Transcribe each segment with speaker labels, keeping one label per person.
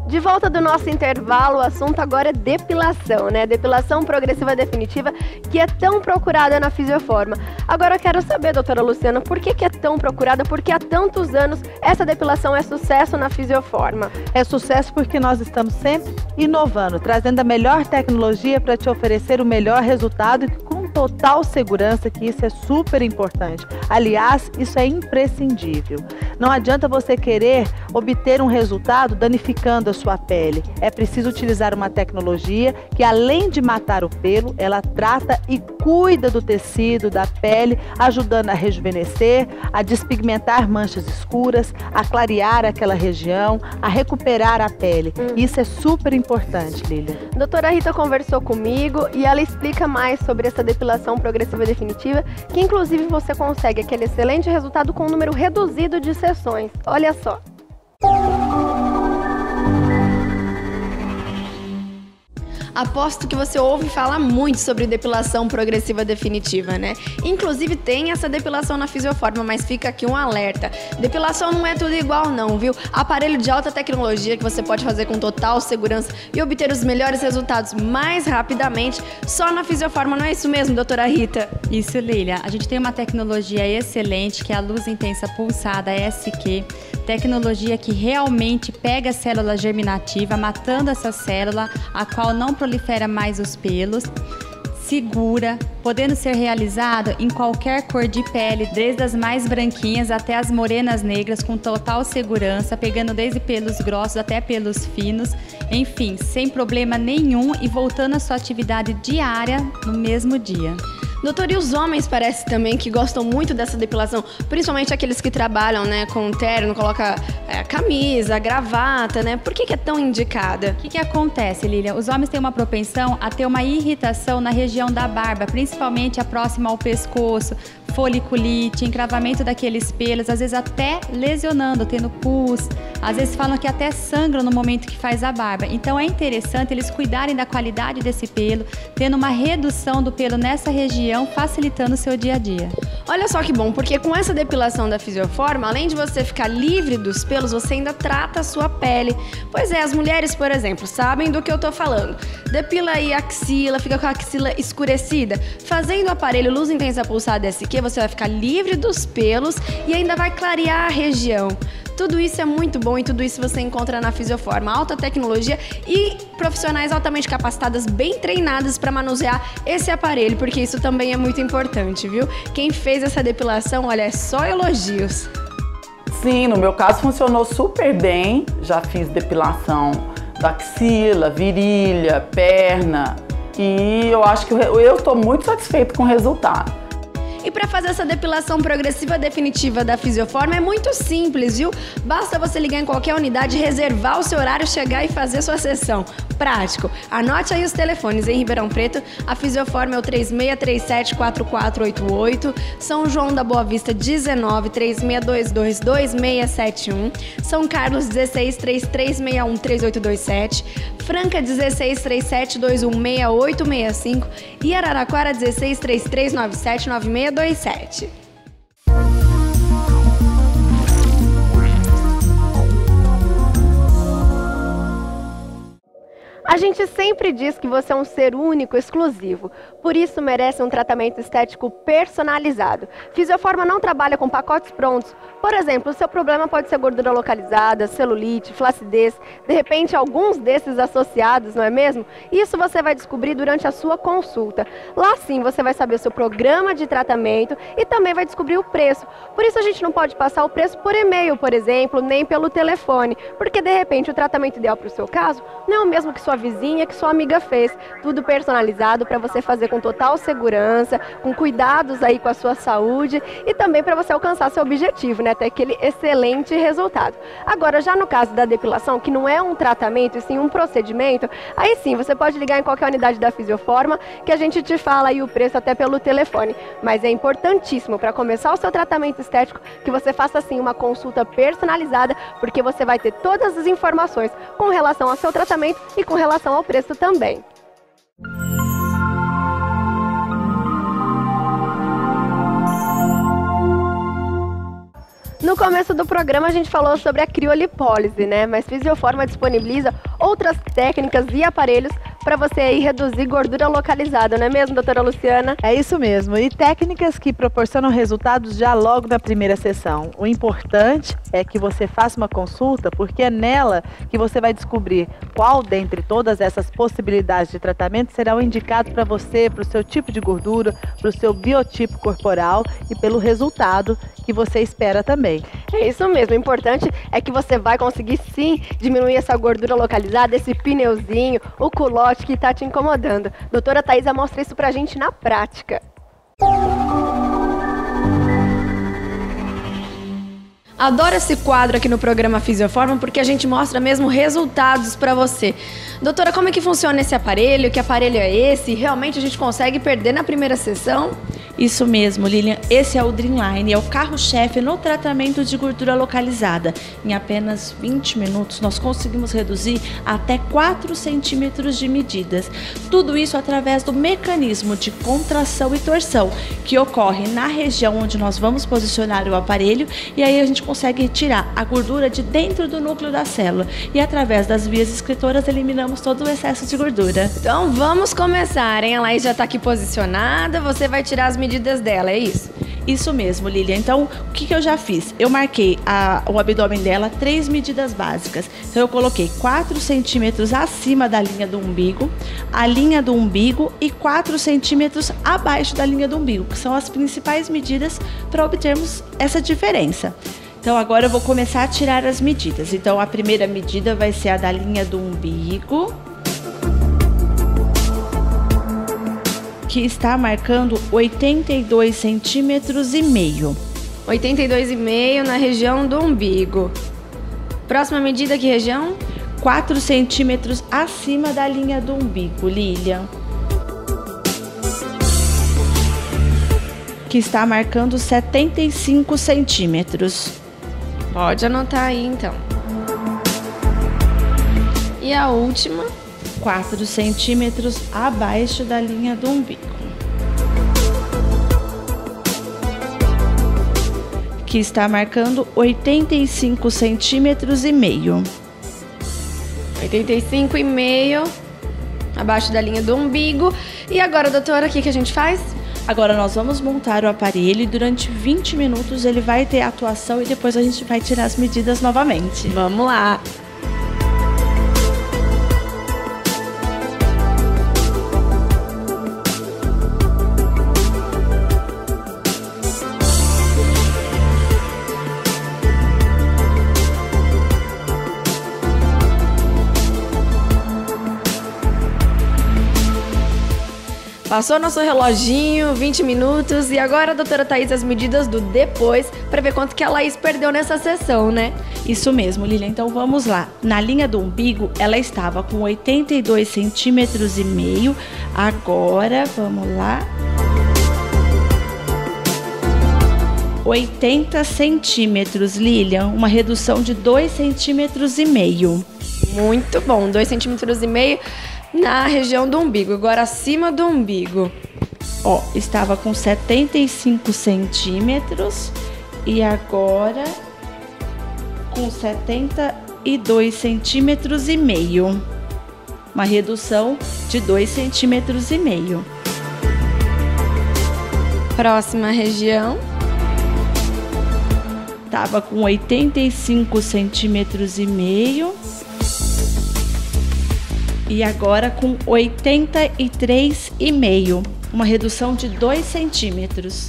Speaker 1: De volta do nosso intervalo, o assunto agora é depilação, né? Depilação progressiva definitiva, que é tão procurada na Fisioforma. Agora eu quero saber, doutora Luciana, por que é tão procurada? Porque há tantos anos essa depilação é sucesso na Fisioforma.
Speaker 2: É sucesso porque nós estamos sempre inovando, trazendo a melhor tecnologia para te oferecer o melhor resultado e com total segurança, que isso é super importante. Aliás, isso é imprescindível. Não adianta você querer obter um resultado danificando a sua pele. É preciso utilizar uma tecnologia que, além de matar o pelo, ela trata e cuida do tecido, da pele, ajudando a rejuvenescer, a despigmentar manchas escuras, a clarear aquela região, a recuperar a pele. Isso é super importante, Lília.
Speaker 1: Doutora Rita conversou comigo e ela explica mais sobre essa depilação progressiva definitiva, que inclusive você consegue aquele excelente resultado com um número reduzido de sessões. Olha só. Aposto que você ouve falar muito sobre depilação progressiva definitiva, né? Inclusive tem essa depilação na Fisioforma, mas fica aqui um alerta. Depilação não é tudo igual não, viu? Aparelho de alta tecnologia que você pode fazer com total segurança e obter os melhores resultados mais rapidamente só na Fisioforma, não é isso mesmo, doutora Rita?
Speaker 3: Isso, Lília. A gente tem uma tecnologia excelente, que é a luz intensa pulsada SQ. Tecnologia que realmente pega a célula germinativa, matando essa célula, a qual não prolifera mais os pelos, segura, podendo ser realizado em qualquer cor de pele, desde as mais branquinhas até as morenas negras, com total segurança, pegando desde pelos grossos até pelos finos, enfim, sem problema nenhum e voltando à sua atividade diária no mesmo dia.
Speaker 1: Doutor, e os homens parece também que gostam muito dessa depilação, principalmente aqueles que trabalham, né, com terno, coloca camisa, gravata, né? Por que é tão indicada?
Speaker 3: O que acontece, Lília? Os homens têm uma propensão a ter uma irritação na região da barba, principalmente a próxima ao pescoço, foliculite, encravamento daqueles pelos, às vezes até lesionando, tendo pus, às vezes falam que até sangram no momento que faz a barba. Então é interessante eles cuidarem da qualidade desse pelo, tendo uma redução do pelo nessa região, facilitando o seu dia a dia.
Speaker 1: Olha só que bom, porque com essa depilação da Fisioforma, além de você ficar livre dos pelos, você ainda trata a sua pele. Pois é, as mulheres, por exemplo, sabem do que eu tô falando. Depila aí a axila, fica com a axila escurecida. Fazendo o aparelho Luz Intensa Pulsada SQ, você vai ficar livre dos pelos e ainda vai clarear a região. Tudo isso é muito bom e tudo isso você encontra na Fisioforma. Alta tecnologia e profissionais altamente capacitadas, bem treinadas para manusear esse aparelho, porque isso também é muito importante, viu? Quem fez essa depilação, olha, é só elogios.
Speaker 4: Sim, no meu caso funcionou super bem. Já fiz depilação da axila, virilha, perna e eu acho que eu estou muito satisfeito com o resultado.
Speaker 1: E para fazer essa depilação progressiva definitiva da Fisioforma é muito simples, viu? Basta você ligar em qualquer unidade, reservar o seu horário, chegar e fazer sua sessão. Prático. Anote aí os telefones. Em Ribeirão Preto, a Fisioforma é o 3637-4488, São João da Boa Vista 19 3622-2671, São Carlos 16 3361 3827, Franca 16 3721 6865 e Araraquara 16 3397 9627. A gente sempre diz que você é um ser único, exclusivo. Por isso merece um tratamento estético personalizado. Fisioforma não trabalha com pacotes prontos. Por exemplo, o seu problema pode ser gordura localizada, celulite, flacidez, de repente alguns desses associados, não é mesmo? Isso você vai descobrir durante a sua consulta. Lá sim você vai saber o seu programa de tratamento e também vai descobrir o preço. Por isso a gente não pode passar o preço por e-mail, por exemplo, nem pelo telefone, porque de repente o tratamento ideal para o seu caso não é o mesmo que sua vizinha, que sua amiga fez. Tudo personalizado para você fazer com total segurança, com cuidados aí com a sua saúde e também para você alcançar seu objetivo, né? Ter aquele excelente resultado. Agora, já no caso da depilação, que não é um tratamento, e sim um procedimento, aí sim, você pode ligar em qualquer unidade da Fisioforma, que a gente te fala aí o preço até pelo telefone. Mas é importantíssimo para começar o seu tratamento estético que você faça sim uma consulta personalizada, porque você vai ter todas as informações com relação ao seu tratamento e com relação ao preço também. No começo do programa a gente falou sobre a criolipólise, né? Mas Fisioforma disponibiliza outras técnicas e aparelhos para você aí reduzir gordura localizada, não é mesmo, doutora Luciana?
Speaker 2: É isso mesmo, e técnicas que proporcionam resultados já logo na primeira sessão. O importante é que você faça uma consulta, porque é nela que você vai descobrir qual dentre todas essas possibilidades de tratamento será o indicado para você, para o seu tipo de gordura, para o seu biotipo corporal e pelo resultado que você espera também.
Speaker 1: É isso mesmo, o importante é que você vai conseguir sim diminuir essa gordura localizada, esse pneuzinho, o culote que está te incomodando. Doutora Thaisa mostra isso pra gente na prática.
Speaker 5: Adoro esse quadro aqui no programa Fisioforma porque a gente mostra mesmo resultados para você. Doutora, como é que funciona esse aparelho? Que aparelho é esse? Realmente a gente consegue perder na primeira sessão?
Speaker 6: Isso mesmo, Lilian. Esse é o Dreamline, é o carro-chefe no tratamento de gordura localizada. Em apenas 20 minutos, nós conseguimos reduzir até 4 centímetros de medidas. Tudo isso através do mecanismo de contração e torção, que ocorre na região onde nós vamos posicionar o aparelho, e aí a gente consegue retirar a gordura de dentro do núcleo da célula. E através das vias excretoras, eliminamos todo o excesso de gordura.
Speaker 5: Então vamos começar, hein? A Laís já está aqui posicionada, você vai tirar as medidas dela, é isso?
Speaker 6: Isso mesmo, Lilian. Então, o que eu já fiz? Eu marquei o abdômen dela 3 medidas básicas. Então, eu coloquei 4 centímetros acima da linha do umbigo, a linha do umbigo e 4 centímetros abaixo da linha do umbigo, que são as principais medidas para obtermos essa diferença. Então, agora eu vou começar a tirar as medidas. Então, a primeira medida vai ser a da linha do umbigo, que está marcando 82 centímetros e meio.
Speaker 5: 82,5 na região do umbigo. Próxima medida, que região?
Speaker 6: 4 centímetros acima da linha do umbigo, Lilian. Que está marcando 75 centímetros.
Speaker 5: Pode anotar aí, então. E a última?
Speaker 6: 4 centímetros abaixo da linha do umbigo. Que está marcando 85 centímetros e meio.
Speaker 5: 85,5 abaixo da linha do umbigo. E agora, doutora, o que a gente faz?
Speaker 6: Agora nós vamos montar o aparelho e durante 20 minutos ele vai ter atuação e depois a gente vai tirar as medidas novamente.
Speaker 5: Vamos lá! Passou nosso reloginho, 20 minutos, e agora a doutora Thaís as medidas do depois, para ver quanto que a Laís perdeu nessa sessão, né?
Speaker 6: Isso mesmo, Lilian. Então vamos lá. Na linha do umbigo, ela estava com 82 centímetros e meio. Agora, vamos lá. 80 centímetros, Lilian. Uma redução de 2 centímetros e meio.
Speaker 5: Muito bom, 2 centímetros e meio. Na região do umbigo, agora acima do umbigo.
Speaker 6: Ó, estava com 75 centímetros e agora com 72 centímetros e meio. Uma redução de 2 centímetros e meio.
Speaker 5: Próxima região.
Speaker 6: Estava com 85 centímetros e meio. E agora com 83,5, uma redução de 2 centímetros.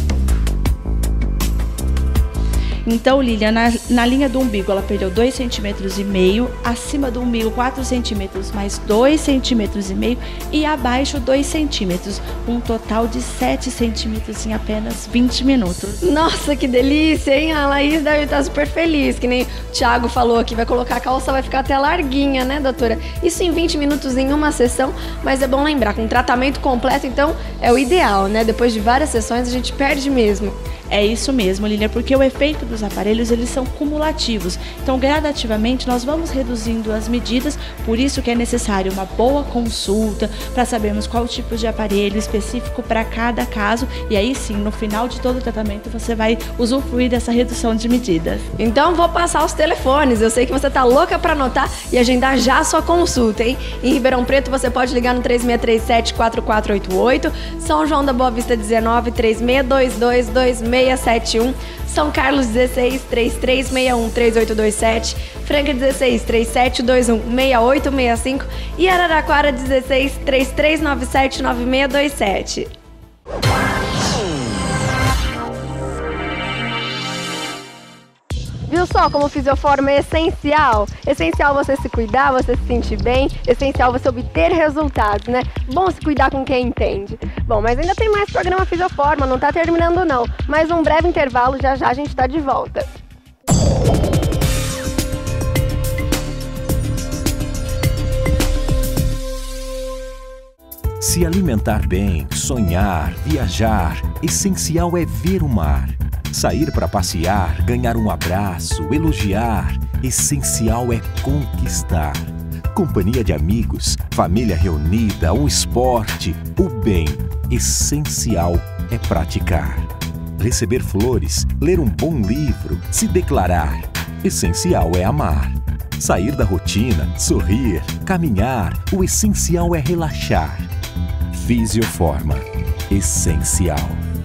Speaker 6: Então, Lilian, na linha do umbigo ela perdeu 2,5 centímetros, acima do umbigo 4 centímetros, mais 2,5 centímetros e abaixo 2 centímetros. Um total de 7 centímetros em apenas 20 minutos.
Speaker 5: Nossa, que delícia, hein? A Laís deve estar super feliz, que nem o Thiago falou aqui, vai colocar a calça, vai ficar até larguinha, né, doutora? Isso em 20 minutos em uma sessão, mas é bom lembrar, com tratamento completo, então, é o ideal, né? Depois de várias sessões a gente perde mesmo.
Speaker 6: É isso mesmo, Lilian, porque o efeito dos aparelhos, eles são cumulativos. Então, gradativamente, nós vamos reduzindo as medidas, por isso que é necessário uma boa consulta para sabermos qual tipo de aparelho específico para cada caso. E aí sim, no final de todo o tratamento, você vai usufruir dessa redução de medidas.
Speaker 5: Então, vou passar os telefones. Eu sei que você tá louca para anotar e agendar já a sua consulta, hein? Em Ribeirão Preto, você pode ligar no 3637-4488, São João da Boa Vista 19, 3622-2671, São Carlos 16, 3361-3827, Franca 16, 3721-6865 e Araraquara 16, 3397-9627.
Speaker 1: Viu só como o Fisioforma é essencial? Essencial você se cuidar, você se sentir bem, essencial você obter resultados, né? Bom se cuidar com quem entende. Bom, mas ainda tem mais programa Fisioforma, não tá terminando não. Mais um breve intervalo, já já a gente tá de volta.
Speaker 7: Se alimentar bem, sonhar, viajar, essencial é ver o mar. Sair para passear, ganhar um abraço, elogiar, essencial é conquistar. Companhia de amigos, família reunida, o esporte, o bem, essencial é praticar. Receber flores, ler um bom livro, se declarar, essencial é amar. Sair da rotina, sorrir, caminhar, o essencial é relaxar. Fisioforma, essencial.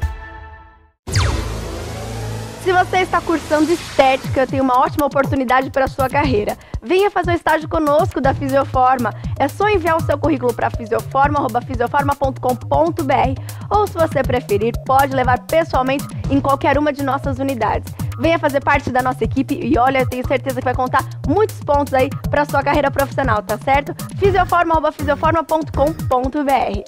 Speaker 1: Se você está cursando estética, tem uma ótima oportunidade para a sua carreira. Venha fazer um estágio conosco da Fisioforma. É só enviar o seu currículo para fisioforma@fisioforma.com.br ou, se você preferir, pode levar pessoalmente em qualquer uma de nossas unidades. Venha fazer parte da nossa equipe e olha, eu tenho certeza que vai contar muitos pontos aí para a sua carreira profissional, tá certo? fisioforma@fisioforma.com.br.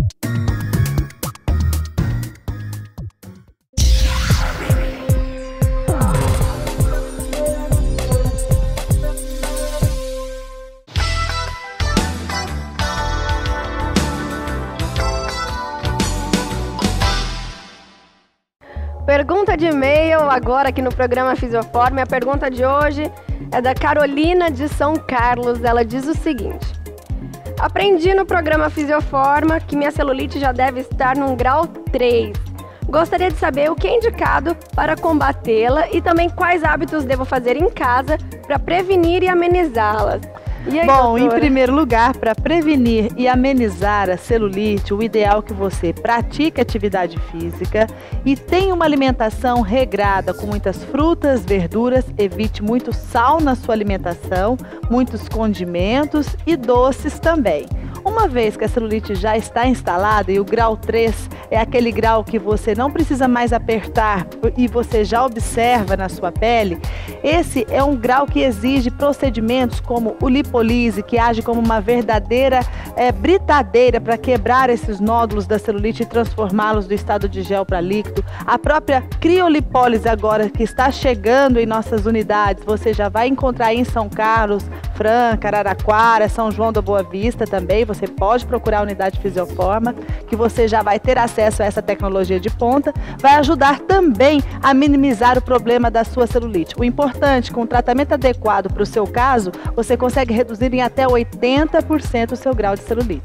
Speaker 1: Pergunta de e-mail agora aqui no programa Fisioforma. A pergunta de hoje é da Carolina de São Carlos. Ela diz o seguinte: aprendi no programa Fisioforma que minha celulite já deve estar num grau 3. Gostaria de saber o que é indicado para combatê-la e também quais hábitos devo fazer em casa para prevenir e amenizá-las. E aí,
Speaker 2: bom,
Speaker 1: doutora?
Speaker 2: Em primeiro lugar, para prevenir e amenizar a celulite, o ideal é que você pratique atividade física e tenha uma alimentação regrada com muitas frutas, verduras, evite muito sal na sua alimentação, muitos condimentos e doces também. Uma vez que a celulite já está instalada e o grau 3 é aquele grau que você não precisa mais apertar e você já observa na sua pele, esse é um grau que exige procedimentos como o lipólise, que age como uma verdadeira britadeira para quebrar esses nódulos da celulite e transformá-los do estado de gel para líquido. A própria criolipólise agora que está chegando em nossas unidades, você já vai encontrar aí em São Carlos, Franca, Araraquara, São João da Boa Vista também. Você pode procurar a unidade Fisioforma, que você já vai ter acesso a essa tecnologia de ponta. Vai ajudar também a minimizar o problema da sua celulite. O importante, com o tratamento adequado para o seu caso, você consegue reduzir em até 80% o seu grau de celulite.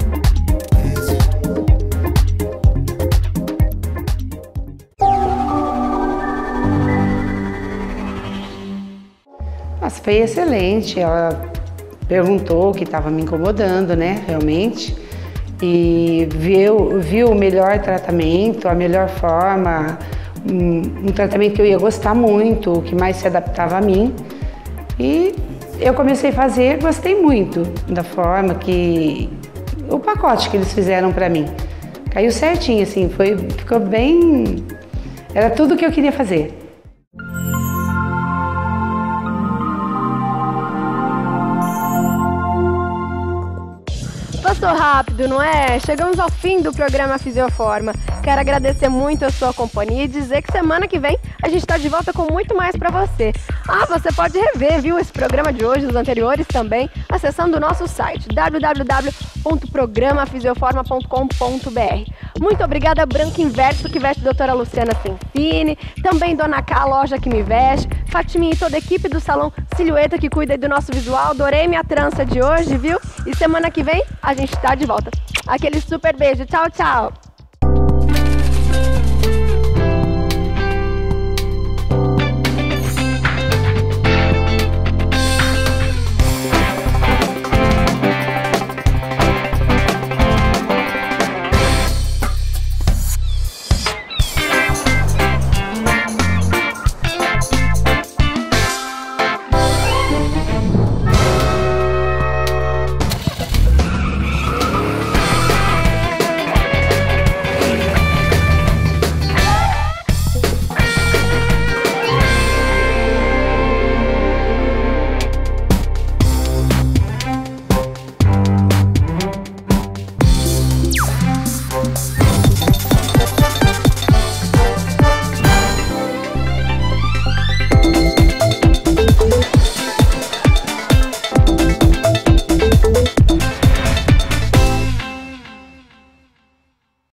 Speaker 8: Nossa, foi excelente. Ela perguntou o que estava me incomodando, né, realmente. E viu o melhor tratamento, a melhor forma, um tratamento que eu ia gostar muito, o que mais se adaptava a mim. E eu comecei a fazer, gostei muito da forma que... o pacote que eles fizeram para mim. Caiu certinho, assim, ficou bem... Era tudo o que eu queria fazer.
Speaker 1: Passou rápido, não é? Chegamos ao fim do programa Fisioforma. Quero agradecer muito a sua companhia e dizer que semana que vem a gente está de volta com muito mais para você. Você pode rever, viu, esse programa de hoje, os anteriores também, acessando o nosso site www.programafizioforma.com.br. Muito obrigada, Branco Inverso, que veste a doutora Luciana Sensini. Também Dona K, a loja que me veste. Fatiminha e toda a equipe do Salão Silhueta, que cuida do nosso visual. Adorei minha trança de hoje, viu? E semana que vem a gente tá de volta. Aquele super beijo. Tchau, tchau.